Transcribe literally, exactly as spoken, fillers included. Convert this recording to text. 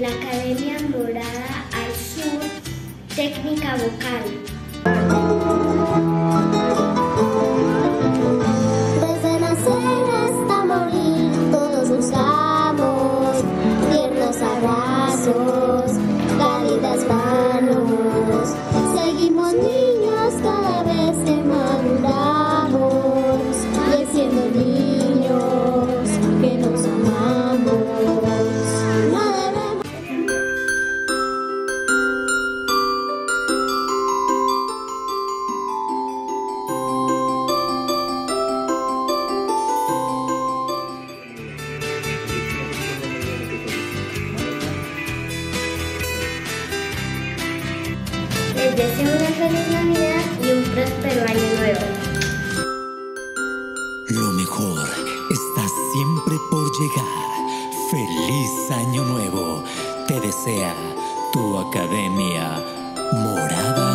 en la Academia Morada al Sur, técnica vocal. Desde nacer hasta morir, todos buscamos tiernos abrazos, cálidas manos. Seguimos niños cada vez que maduramos, y siendo niños que nos amamos. No debemos... Les deseo una feliz Navidad y un próspero año nuevo. Lo mejor está siempre por llegar. ¡Feliz Año Nuevo! Te desea tu Academia Morada